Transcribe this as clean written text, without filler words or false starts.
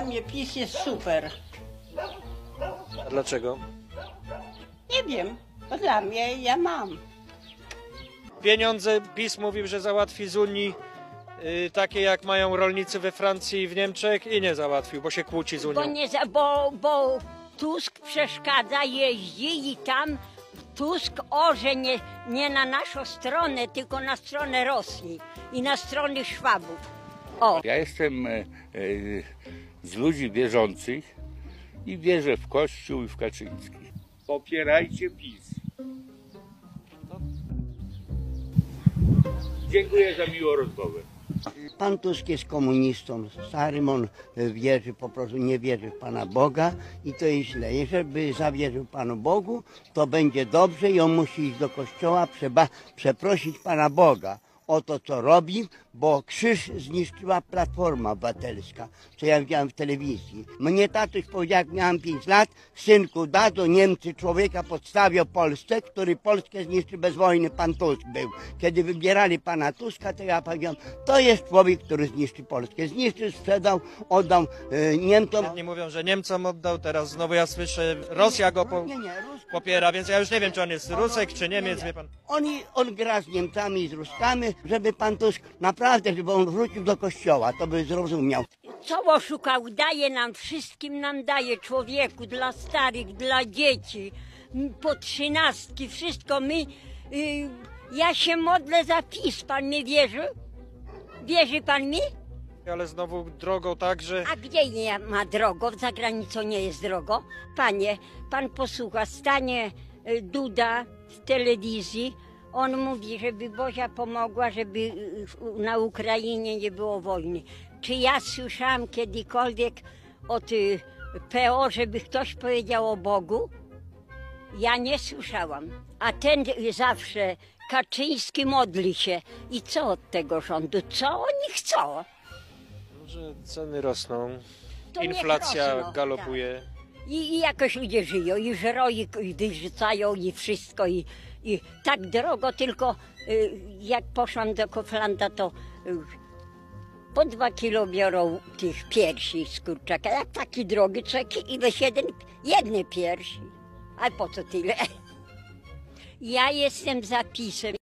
mnie PiS jest super. A dlaczego? Nie wiem, bo dla mnie ja mam. Pieniądze PiS mówił, że załatwi z Unii takie jak mają rolnicy we Francji i w Niemczech i nie załatwił, bo się kłóci z Unią. Bo Tusk przeszkadza, jeździ i tam Tusk orze nie na naszą stronę, tylko na stronę Rosji i na stronę Szwabów. O. Ja jestem z ludzi wierzących i wierzę w Kościół i w Kaczyńskich. Popierajcie PiS. Dziękuję za miłą rozmowę. Pan Tusk jest komunistą starym, on wierzy, po prostu nie wierzy w Pana Boga i to jest źle. Jeżeli zawierzył Panu Bogu, to będzie dobrze i on musi iść do kościoła, przeprosić Pana Boga o to, co robi, bo krzyż zniszczyła Platforma Obywatelska, co ja widziałem w telewizji. Mnie tatuś powiedział, jak miałem 5 lat, synku, dadzą Niemcy człowieka podstawią Polsce, który Polskę zniszczy bez wojny, pan Tusk był. Kiedy wybierali pana Tuska, to ja powiedziałem, to jest człowiek, który zniszczy Polskę. Zniszczył, sprzedał, oddał Niemcom. Nie mówią, że Niemcom oddał, teraz znowu ja słyszę, Rosja go popiera, więc ja już nie wiem, czy on jest Rusek, czy Niemiec, wie pan. On gra z Niemcami i z Ruskami, żeby pan Tusk naprawdę, żeby on wrócił do kościoła, to by zrozumiał. Co oszukał? Daje nam wszystkim, nam daje człowieku, dla starych, dla dzieci, po 13, wszystko. Ja się modlę za PiS, pan mi wierzy? Wierzy pan mi? Ale znowu drogą tak, że... A gdzie nie ma drogo? Za granicą nie jest drogo. Panie, pan posłucha, stanie Duda w telewizji, on mówi, żeby Bozia pomogła, żeby na Ukrainie nie było wojny. Czy ja słyszałam kiedykolwiek od PO, żeby ktoś powiedział o Bogu? Ja nie słyszałam. A ten zawsze, Kaczyński, modli się. I co od tego rządu? Co oni chcą? Że ceny rosną, To inflacja niech rosną, galopuje. I jakoś ludzie żyją, i żeroi, i wyrzucają, i wszystko, i tak drogo, tylko jak poszłam do Kauflanda, to po 2 kilo biorą tych piersi z kurczaka. Jak taki drogi czeki i weź jedne piersi. A po co tyle? Ja jestem za PiS-em.